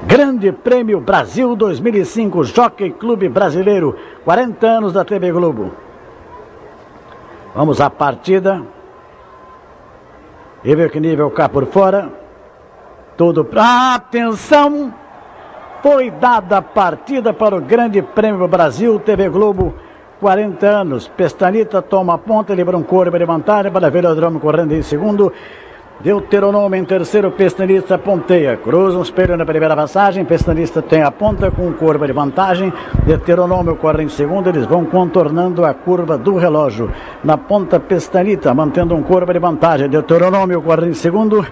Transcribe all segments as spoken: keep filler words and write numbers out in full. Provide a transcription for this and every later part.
Grande Prêmio Brasil dois mil e cinco, Jockey Clube Brasileiro, quarenta anos da T V Globo. Vamos à partida. E ver que nível cá por fora. Tudo pra... Atenção! Foi dada a partida para o Grande Prêmio Brasil, T V Globo, quarenta anos. Pestanita toma a ponta, livra um corpo de vantagem para Velodrome correndo em segundo. Deuteronômio em terceiro, Pestanista ponteia. Cruza um espelho na primeira passagem. Pestanista tem a ponta com um curva de vantagem. Deuteronômio corre em segundo. Eles vão contornando a curva do relógio. Na ponta, Pestanita mantendo um curva de vantagem. Deuteronômio corre em segundo.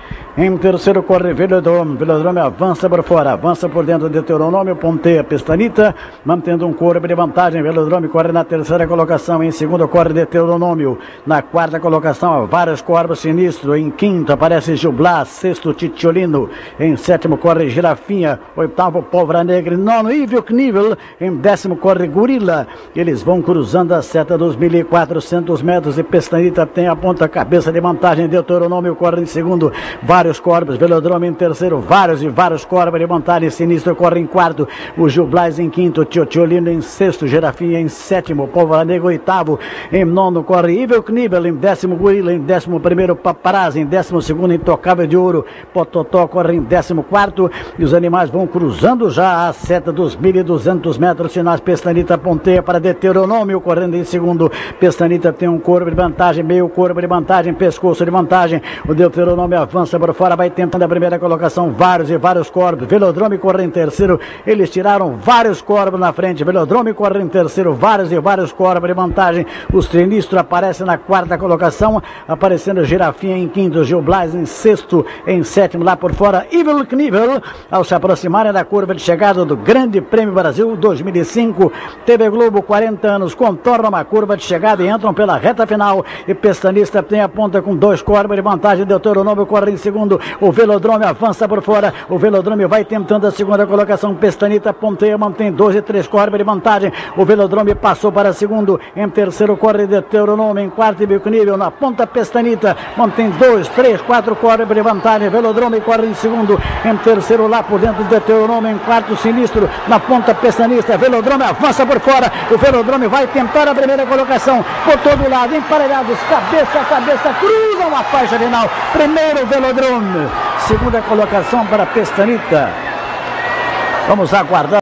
Em terceiro corre Velodrome. Velodrome avança por fora, avança por dentro de Deuteronômio, ponteia Pestanita, mantendo um corpo de vantagem. Velodrome corre na terceira colocação. Em segundo corre Deuteronômio. Na quarta colocação, vários corpos sinistros. Em quinto aparece Jublar. Sexto, Titiolino. Em sétimo corre Girafinha. Oitavo, Pólvora Negra. Nono, Ivio Knievel. Em décimo corre Gorila. Eles vão cruzando a seta dos mil e quatrocentos metros e Pestanita tem a ponta cabeça de vantagem. Deuteronômio corre em segundo. Vários Vários corpos, Velodrome em terceiro, vários e vários corpos de vantagem. Sinistro corre em quarto, o Jublais em quinto, Tiotiolino em sexto, Girafinha em sétimo, Pólvora Negra oitavo, em nono corre Ivio Knievel, em décimo Gorila, em décimo primeiro Paparazzi, em décimo segundo Intocável de Ouro, Pototó corre em décimo quarto e os animais vão cruzando já a seta dos mil e duzentos metros finais. Pestanita ponteia para Deuteronômio correndo em segundo. Pestanita tem um corpo de vantagem, meio corpo de vantagem, pescoço de vantagem. O Deuteronômio avança por fora, vai tentando a primeira colocação, vários e vários corpos. Velodrome corre em terceiro, eles tiraram vários corpos na frente. Velodrome corre em terceiro, vários e vários corpos de vantagem. Os Trinistro aparecem na quarta colocação, aparecendo Girafinha em quinto, Gil Blas em sexto, em sétimo lá por fora Ivio Knievel, ao se aproximarem da curva de chegada do Grande Prêmio Brasil dois mil e cinco. T V Globo, quarenta anos, contornam uma curva de chegada e entram pela reta final e Pestanista tem a ponta com dois corpos de vantagem. Deuteronômio corre em segundo. O Velodrome avança por fora. O Velodrome vai tentando a segunda colocação. Pestanita ponteia, mantém dois e três corpos de vantagem. O Velodrome passou para segundo. Em terceiro corre Deuteronômio. Em quarto, Ivio Knievel. Na ponta, Pestanita mantém dois, três, quatro corpos de vantagem. Velodrome corre em segundo. Em terceiro, lá por dentro, Deuteronômio. Em quarto, Sinistro. Na ponta, Pestanista. Velodrome avança por fora. O Velodrome vai tentar a primeira colocação. Por todo lado, emparelhados, cabeça a cabeça, cruzam a faixa final. Primeiro, Velodrome. Segunda colocação para Pestanita. Vamos aguardar.